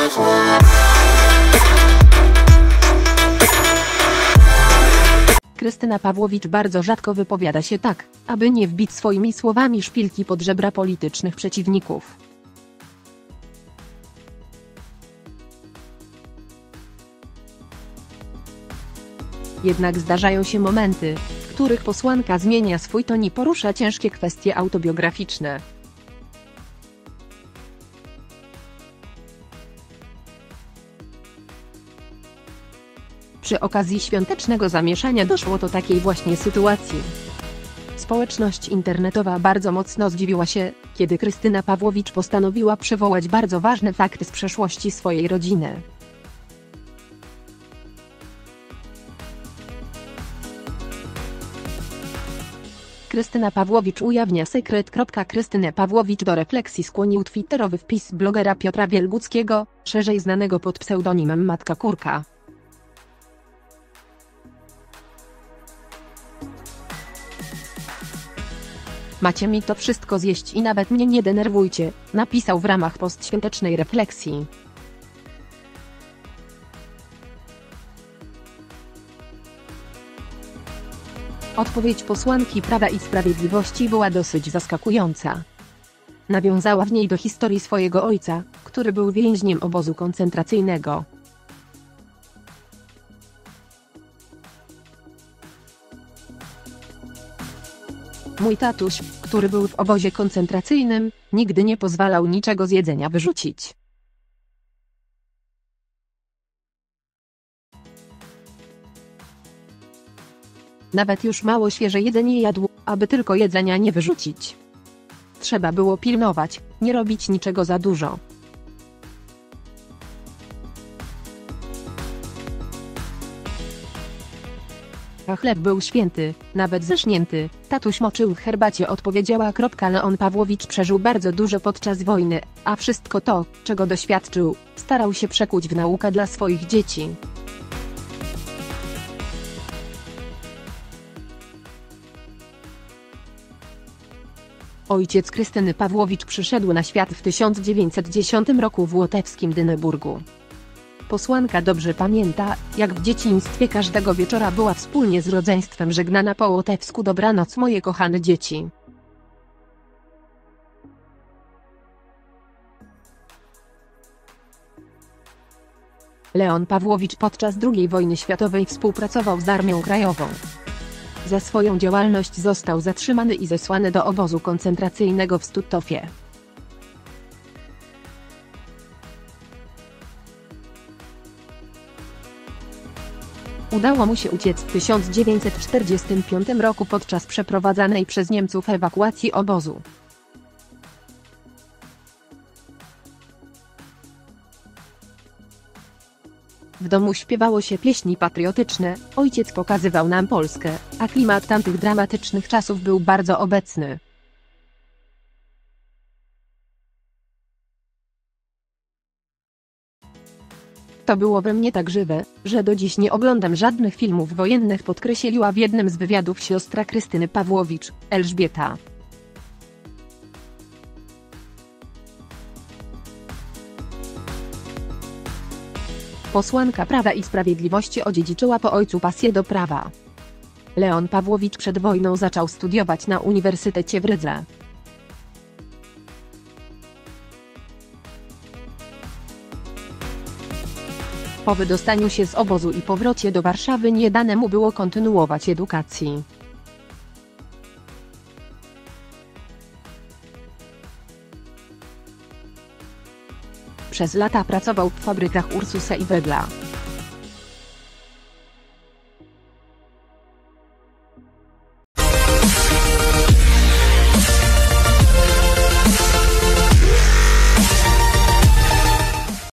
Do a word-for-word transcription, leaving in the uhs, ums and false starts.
Krystyna Pawłowicz bardzo rzadko wypowiada się tak, aby nie wbić swoimi słowami szpilki pod żebra politycznych przeciwników. Jednak zdarzają się momenty, w których posłanka zmienia swój ton i porusza ciężkie kwestie autobiograficzne. Przy okazji świątecznego zamieszania doszło do takiej właśnie sytuacji. Społeczność internetowa bardzo mocno zdziwiła się, kiedy Krystyna Pawłowicz postanowiła przywołać bardzo ważne fakty z przeszłości swojej rodziny. Krystyna Pawłowicz ujawnia sekret. Krystynę Pawłowicz do refleksji skłonił twitterowy wpis blogera Piotra Wielguckiego, szerzej znanego pod pseudonimem Matka Kurka. Macie mi to wszystko zjeść i nawet mnie nie denerwujcie, napisał w ramach postświątecznej refleksji. Odpowiedź posłanki Prawa i Sprawiedliwości była dosyć zaskakująca. Nawiązała w niej do historii swojego ojca, który był więźniem obozu koncentracyjnego. Mój tatuś, który był w obozie koncentracyjnym, nigdy nie pozwalał niczego z jedzenia wyrzucić. Nawet już mało świeże jedzenie jadł, aby tylko jedzenia nie wyrzucić. Trzeba było pilnować, nie robić niczego za dużo. A chleb był święty, nawet zeschnięty, tatuś moczył w herbacie, odpowiedziała. Leon Pawłowicz przeżył bardzo dużo podczas wojny, a wszystko to, czego doświadczył, starał się przekuć w naukę dla swoich dzieci. Ojciec Krystyny Pawłowicz przyszedł na świat w tysiąc dziewięćset dziesiątym roku w łotewskim Dyneburgu. Posłanka dobrze pamięta, jak w dzieciństwie każdego wieczora była wspólnie z rodzeństwem żegnana po łotewsku: dobranoc moje kochane dzieci. Leon Pawłowicz podczas drugiej wojny światowej współpracował z Armią Krajową. Za swoją działalność został zatrzymany i zesłany do obozu koncentracyjnego w Stuttofie. Udało mu się uciec w tysiąc dziewięćset czterdziestym piątym roku podczas przeprowadzanej przez Niemców ewakuacji obozu. W domu śpiewało się pieśni patriotyczne, ojciec pokazywał nam Polskę, a klimat tamtych dramatycznych czasów był bardzo obecny. To było we mnie tak żywe, że do dziś nie oglądam żadnych filmów wojennych, podkreśliła w jednym z wywiadów siostra Krystyny Pawłowicz, Elżbieta. Posłanka Prawa i Sprawiedliwości odziedziczyła po ojcu pasję do prawa. Leon Pawłowicz przed wojną zaczął studiować na Uniwersytecie w Rydze. Po wydostaniu się z obozu i powrocie do Warszawy nie dane mu było kontynuować edukacji. Przez lata pracował w fabrykach Ursusa i Wedla.